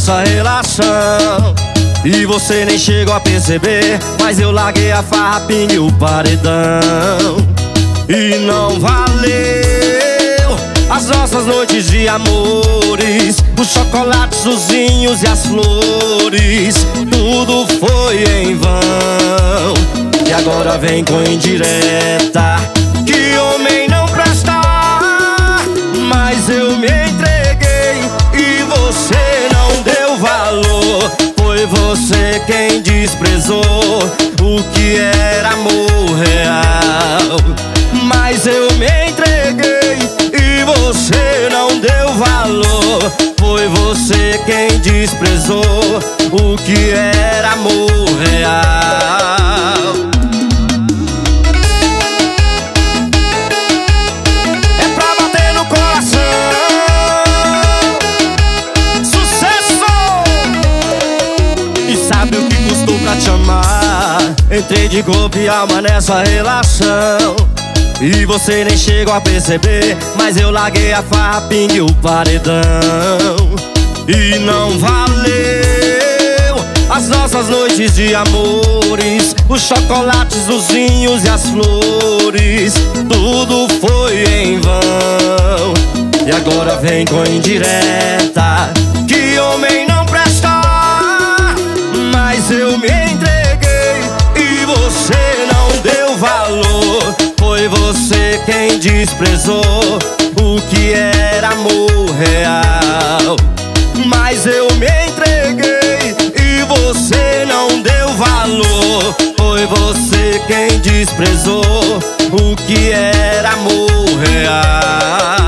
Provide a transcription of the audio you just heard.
nessa relação e você nem chegou a perceber, mas eu larguei a farra, pingue o paredão. E não valeu as nossas noites de amores, os chocolates, os vinhos e as flores, tudo foi em vão. E agora vem com indireta, que homem não presta. Mas eu me entreguei e você não deu valor. Foi você quem desprezou o que era amor real. Mas eu me entreguei e você não deu valor. Foi você quem desprezou o que era amor real. É pra bater no coração. Sucesso! E sabe o que custou pra te amar? Entrei de corpo e alma nessa relação e você nem chegou a perceber, mas eu larguei a farra, pingue o paredão. E não valeu as nossas noites de amores, os chocolates, os vinhos e as flores, tudo foi em vão. E agora vem com indireta, que homem não presta. Mas eu me entreguei e você não deu valor. Foi você quem desprezou o que era amor real. Mas eu me entreguei e você não deu valor. Foi você quem desprezou o que era amor real.